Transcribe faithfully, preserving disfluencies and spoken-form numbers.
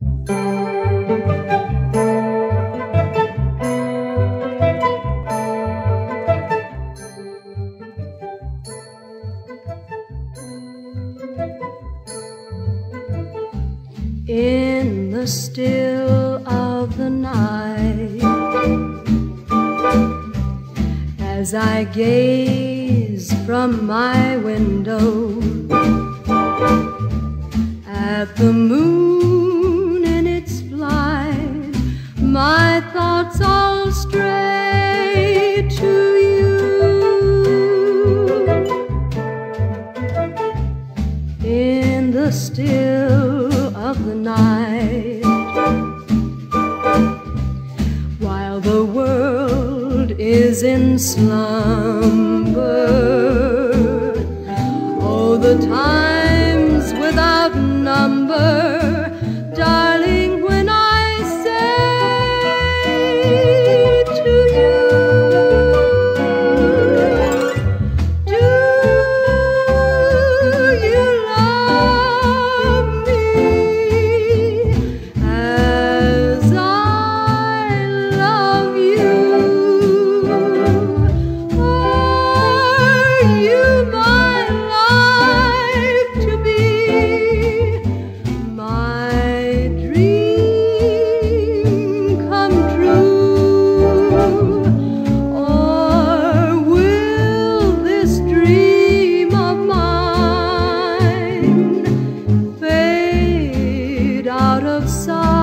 In the still of the night, as I gaze from my window at the moon in its flight, my thoughts all stray to you. In the still of the night, while the world is in slumber, oh, the times without number, darling, when I say to you, do you love me as I love you? Are you my life to be, my dream come true? Or will this dream of mine fade out of sight